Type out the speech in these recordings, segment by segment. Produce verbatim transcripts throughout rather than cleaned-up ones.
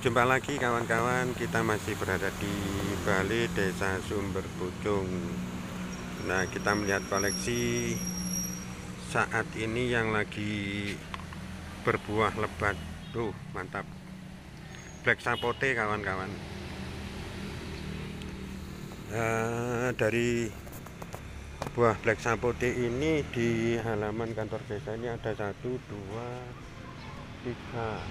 Jumpa lagi kawan-kawan, kita masih berada di Bali, Desa Sumber Pucung. Nah, kita melihat koleksi saat ini yang lagi berbuah lebat. Tuh, mantap. Black Sapote kawan-kawan. Nah, dari buah Black Sapote ini di halaman kantor desa ini ada satu, dua, tiga.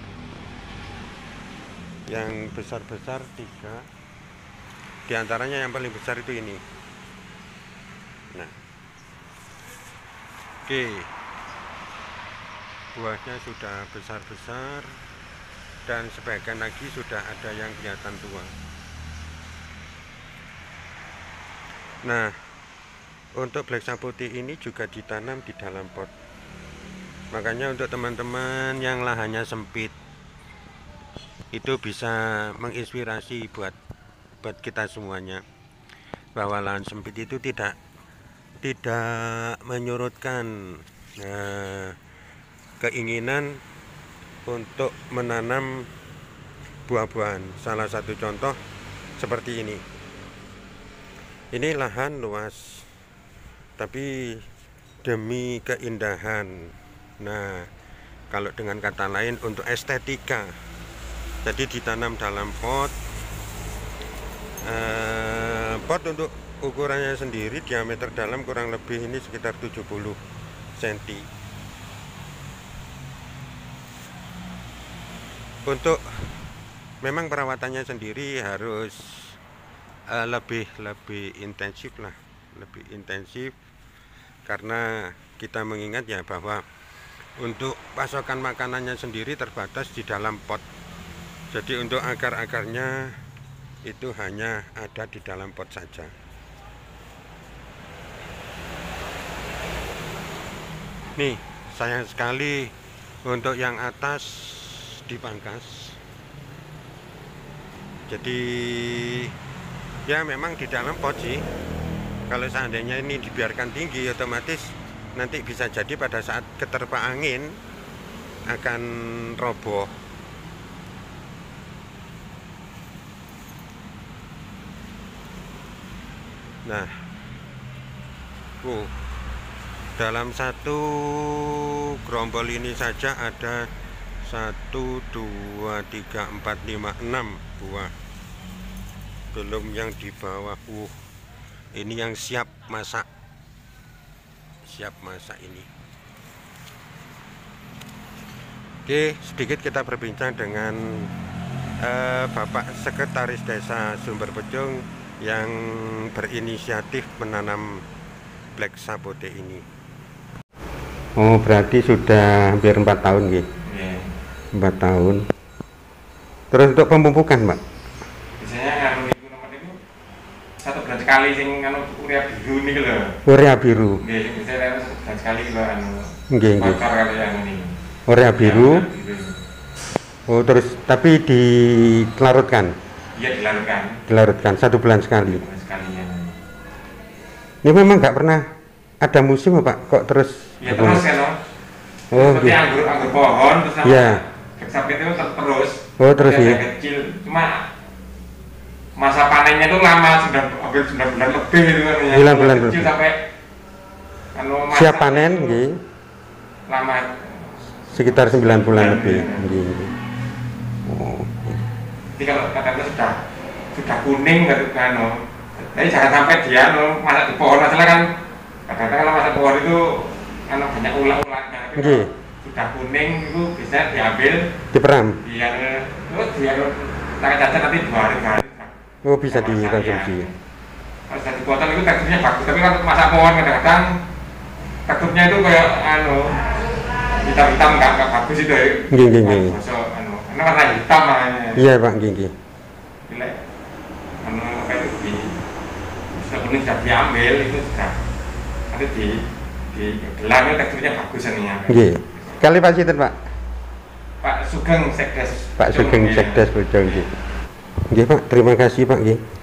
Yang besar-besar tiga, diantaranya yang paling besar itu ini. Nah, oke, buahnya sudah besar-besar dan sebagian lagi sudah ada yang kelihatan tua. Nah, untuk Black Sapote ini juga ditanam di dalam pot. Makanya untuk teman-teman yang lahannya sempit, itu bisa menginspirasi buat buat kita semuanya, bahwa lahan sempit itu tidak tidak menyurutkan eh, keinginan untuk menanam buah-buahan. Salah satu contoh seperti ini. Ini lahan luas, tapi demi keindahan. Nah, kalau dengan kata lain untuk estetika. Jadi ditanam dalam pot. Eh, pot untuk ukurannya sendiri, diameter dalam kurang lebih ini sekitar tujuh puluh sentimeter. Untuk memang perawatannya sendiri harus eh, lebih lebih intensif lah, lebih intensif karena kita mengingat ya bahwa untuk pasokan makanannya sendiri terbatas di dalam pot. Jadi untuk akar-akarnya itu hanya ada di dalam pot saja. Nih, sayang sekali untuk yang atas dipangkas. Jadi ya memang di dalam pot sih. Kalau seandainya ini dibiarkan tinggi, otomatis nanti bisa jadi pada saat keterpa angin akan roboh. Nah, uh, dalam satu gerombol ini saja ada satu, dua, tiga, empat, lima, enam buah. Belum yang di bawah. Uh, ini yang siap masak. Siap masak ini. Oke, sedikit kita berbincang dengan uh, Bapak Sekretaris Desa Sumber Pucung yang berinisiatif menanam Black Sapote ini. Oh, berarti sudah hampir empat tahun gitu. Yeah. empat tahun. Terus untuk pemupukan, Pak? Biasanya anu niku nomor niku satu bulan sekali sing anu urea biru niku lho. Urea biru. Nggih, biasanya anu satu bulan sekali lho anu. Nggih, nggih. Bakar kali yang ini. Urea biru. Ya, biru. Oh, terus tapi dilarutkan. Iya, dilarutkan. Dilarutkan satu bulan sekali. Bulan sekali ya. Ini memang nggak pernah ada musim, Pak? Kok terus? Ya terus ya, no. Oh, seperti gitu. anggur anggur pohon terus sama Ya. Sapi itu terus. Oh, terus ya. Kecil, cuma masa panennya itu lama, sudah hampir sembilan bulan lebih itu kan ya. sembilan bulan kecil lebih. sampai anu Siap panen, nggih. Lama. Sekitar sembilan bulan Sembilan lebih. bulan. Nggih, nggih. Oh. Jadi kalau katakan sudah sudah kuning gitu kan, no. Tapi jangan sampai dia no, masak di pohon, masalah kan kadang-kadang kalau masak pohon itu kan banyak ulat-ulatnya. Nggih. Sudah kuning itu bisa diambil, Diperam. biar terus biar tak cacat nanti dua hari dua hari. Oh, bisa Sama dikonsumsi. saya. Kalau sudah dipotong itu teksturnya bagus, tapi kalau masak pohon kadang-kadang teksturnya itu kayak anu hitam-hitam nggak nggak bagus itu. Nggih, nggih, nggih. Masuk anu, karena warna hitam makanya. Iya, Pak, nggih, nggih. Bila anu kayak di sudah kuning sudah diambil itu sudah nanti di di gelarnya teksturnya bagus ininya. Nggih. Kali Pak Sinten, Pak? Pak Sugeng Sekdes. Pak Sugeng Pucung, Sekdes Pucung, nggih. Nggih, Pak, terima kasih, Pak, nggih.